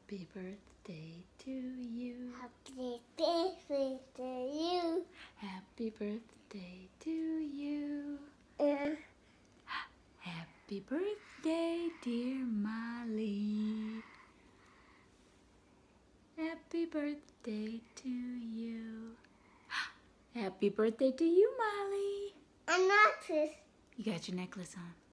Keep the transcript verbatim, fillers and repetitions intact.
Happy birthday to you. Happy birthday to you. Happy birthday to you. Uh, Happy birthday, dear Molly. Happy birthday to you. Happy birthday to you, Molly. I'm not this. You got your necklace on.